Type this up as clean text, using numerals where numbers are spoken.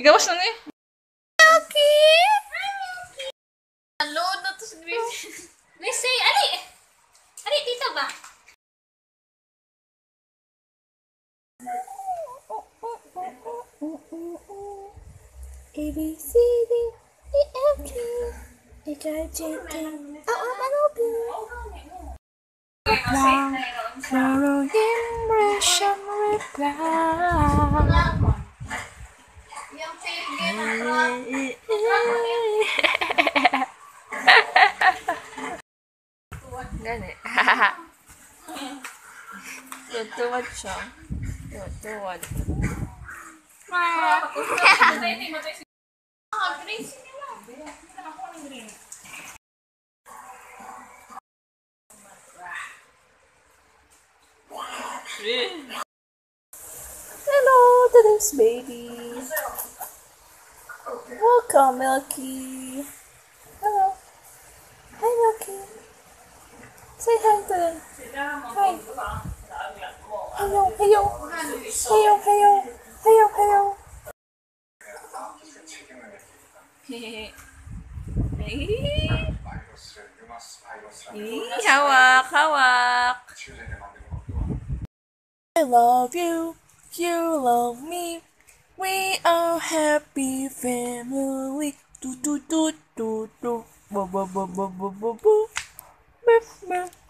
Gawas na ni. Okay. Load na to sa green. Let's say, ali! Ali, dito ba? A, B, C, D, E, F, G, H, I, J, K, L, M, N, O, P. Long, thorough impression reply. Yung sige Gani. Tutuwad siya. Tutuwad. Hello to this baby. Welcome, Milky. Hello. Hi, Milky. Say hi to them. Hi. Hello, hello. Hello, hello. Hello, hello. Hawak, hawak. I love you. You love me. We are happy family. Do do do do do. Bo bo bo bo bo bo bo.